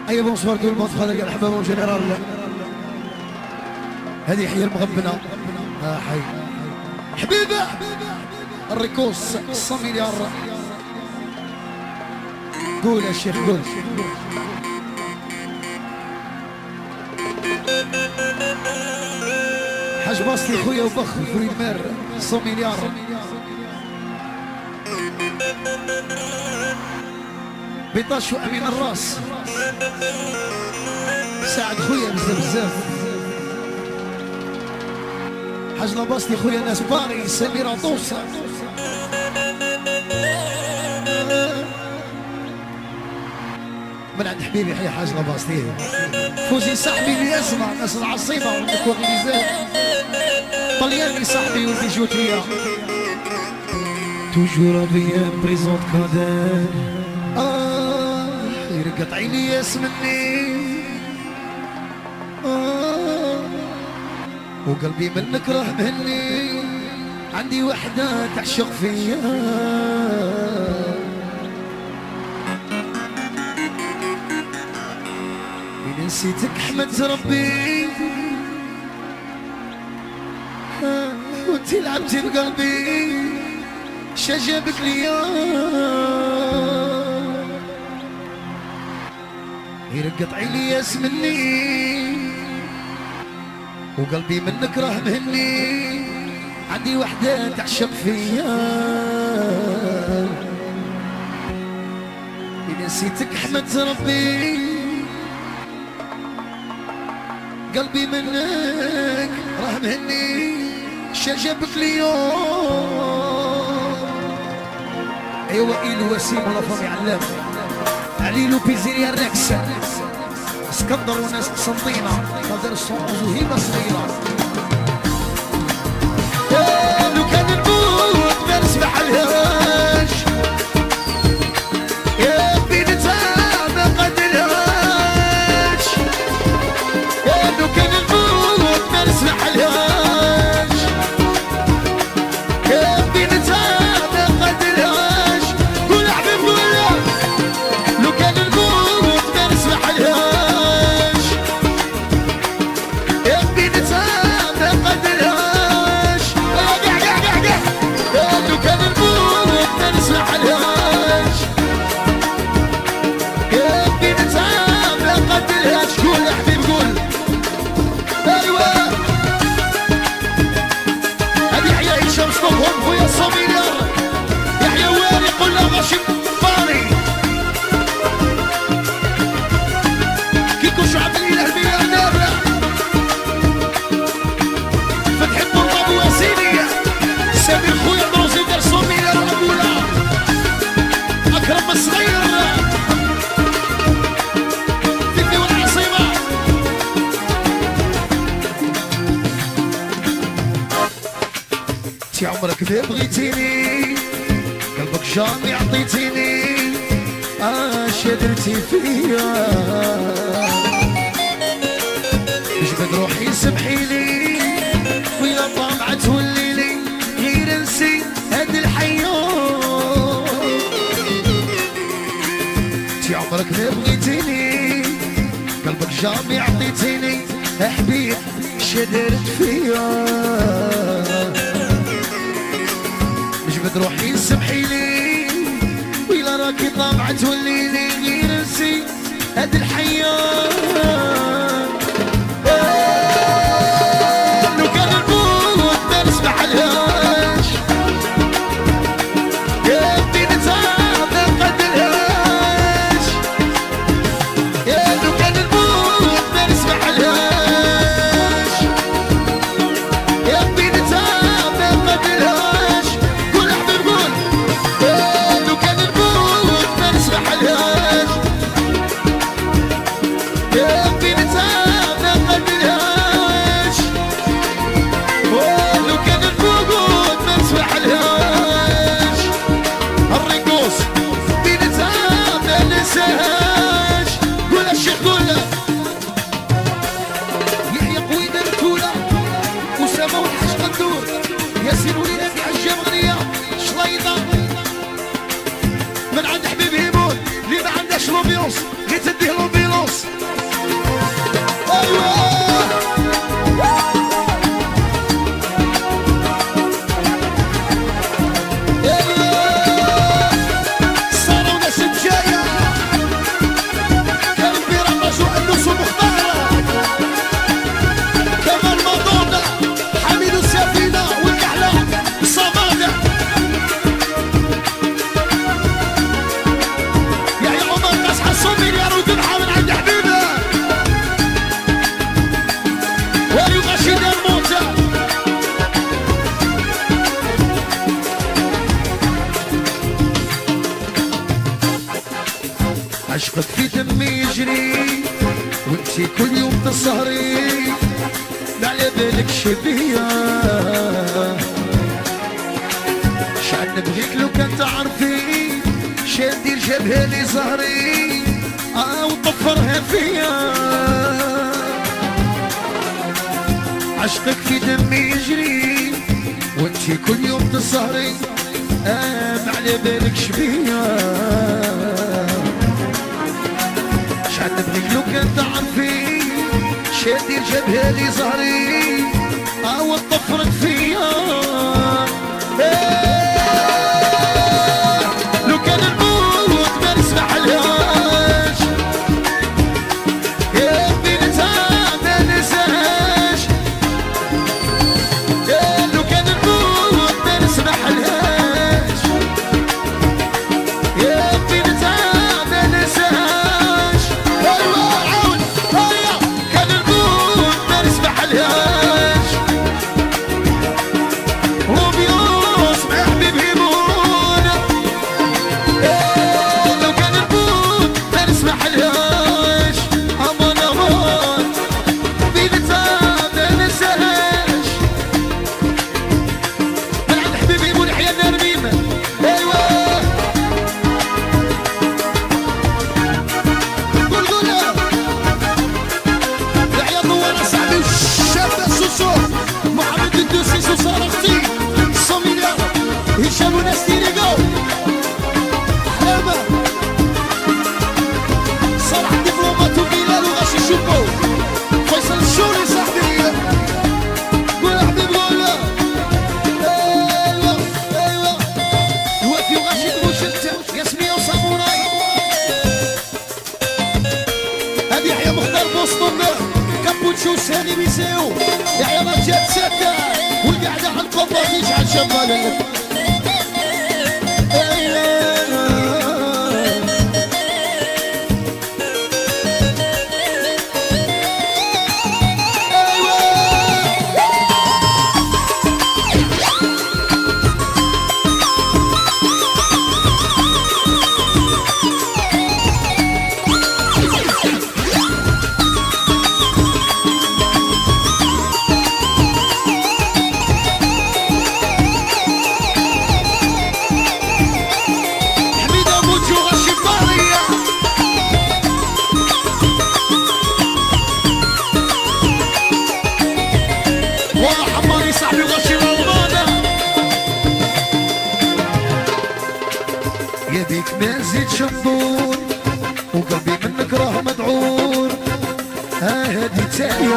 اي بونسوار تو الموند خالق الحباب وجنرال. هذه حية المغبنة. حي حبيبة الريكوس 100 مليار. قول يا شيخ قول. حاج باصلي خويا وبخ فريد مير 100 مليار. بيطاش وامين الراس ساعد خويا بزاف بزاف. حاج لاباصلي خويا ناس باري سميرة طوسة. من عند حبيبي يحيى حاج لاباصلي. فوزي صاحبي اللي يسمع ناس العصيبة والمكوغيزات. طلياني صاحبي ولدي جوتيا. توجور بيا بريزونت كادر. يرقط عيني ياسمني. وقلبي منك راه مهني. عندي وحدة تعشق فيا. من نسيتك حمدت ربي. وانتي لعبتي بقلبي. شجابك ليا. يرقط عيني ياسمني. وقلبي منك راه مهني. عندي وحدة تعشق فيا. إذا نسيتك حمدت ربي. قلبي منك راه مهني. شجبك اليوم. ايوا إيلو وسيم ولا فامي علام. عليلو بيزيريا الركس. اسكندر وناس قسنطينة. قدر الصوت وهيبة صغيرة. لو كان الموت ما نسمح لهاش. يا بنتها ما قدرهاش. لو كان الموت ما نسمح لهاش. يا بنتها ما قدرهاش. قول حبيب قول. لو كان الموت ما نسمح لهاش. يا بنتها ما قدرهاش. لو كان الموت ما نسمح لهاش. يا بنتها ما قدرهاش. قول يا حبيب قول. ايوا هذه يحيى هشام ستوكهولم خويا 100 مليار. يحيى واري قلنا ماشي فاري. كيكو شعب الاله الملياردير. فتحي الطلاب ابو وسيلي. سمير خويا دروزي دار 100 مليار الاولى. اكرم الصغير. فيفي والعصيبه. تي عمرك ما بغيتيني. قلبك جامي عطيتيني. شدرتي فيا. جبد روحي سمحيلي. ويلا طامعة توليلي. غير نسي هاد الحياة. تي عمرك ما بغيتيني. قلبك جامي عطيتيني. حبيب شدرت فيا. جبد روحي سمحيلي. ويلا راكي طامعة توليلي. غير نسي هاد الحياة. لو كان الموت ما نسمح لهاش. يا بنتها ما قدرهاش. لو كان الموت ما نسمح لهاش. يا بنتها ما قدرهاش. قول يا حبيب قول. لو كان الموت ما نسمح لهاش. يا بنتها عشقك في دمي يجري وانتي كل يوم تسهري لا على بالك شبية شعن نبغيك لو كان تعرفي شادي الجبهة لي زهري وطفرها فيا عشقك في دمي يجري وانتي كل يوم تسهري ما على بالك شبية شحال نبغيك لو كان تعرفي شادي الجبهة لي زهري وطفرك فيا لو كان الموت ما نسمحلهاش يا بنتها ما ننساش لو كان الموت ما نسمحلهاش يا بنتها ما ننساش ايوا عاود هيا كان الموت ما نسمحلهاش روبيوس مع حبيبي يمون لو كان الموت ما نسمحلهاش امان امان بنتها ما ننساهاش من عند حبيبي يمون حيانا رميمه ايوا قولوا يحيى النوار صاحبي والشاب السوسو محمد الدوسي سوسو رختي 100 مليار هشام وناس تيريقو حلامة صلاح دبلومات وبلال وغاشي شوكو فيصل الشوري صاحبي قول يا حبيب قول ايوا ايوا الوفي وغاشي بوشلت ياسمية وساموراي هادي يحيى مختار بوسطن كابوتشو سالي بيسيو يحيى رجال سكة والقعدة حنقبض يجعل شمال يديك ما زيد شمبون وقلبي منك راه مدعور هادي تالية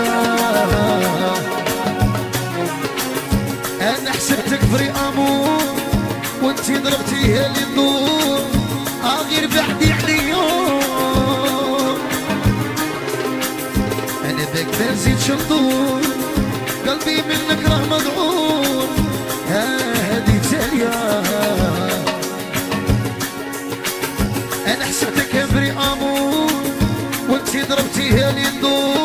انا حسبتك فري امور وانتي ضربتيها لي النور غير بعدي عليا انا باك ما زيد شمبون قلبي منك راه مدعور هادي تالية انا حسبتك بري امور وانتي ضربتيها لي الدور